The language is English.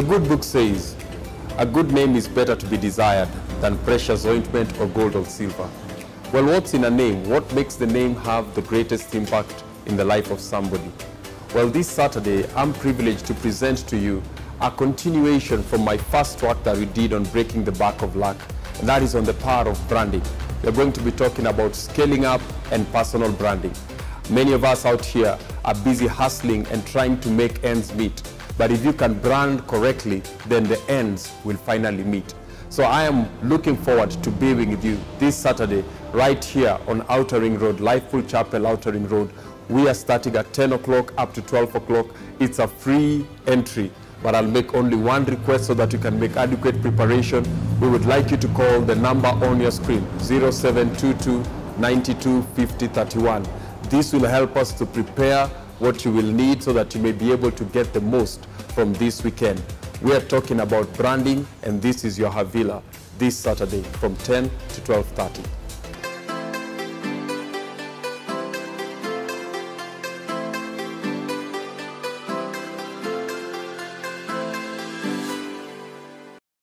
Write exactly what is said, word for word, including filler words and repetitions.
The good book says, a good name is better to be desired than precious ointment or gold or silver. Well, what's in a name? What makes the name have the greatest impact in the life of somebody? Well, this Saturday, I'm privileged to present to you a continuation from my first work that we did on breaking the back of luck, and that is on the power of branding. We're going to be talking about scaling up and personal branding. Many of us out here are busy hustling and trying to make ends meet. But if you can brand correctly, then the ends will finally meet. So I am looking forward to being with you this Saturday right here on Outer Ring Road, Lifeful Chapel, Outer Ring Road. We are starting at ten o'clock up to twelve o'clock. It's a free entry, but I'll make only one request so that you can make adequate preparation. We would like you to call the number on your screen, zero seven two two, nine two, five zero three one. This will help us to prepare what you will need so that you may be able to get the most from this weekend. We are talking about branding, and this is your Havilah this Saturday from ten to twelve thirty.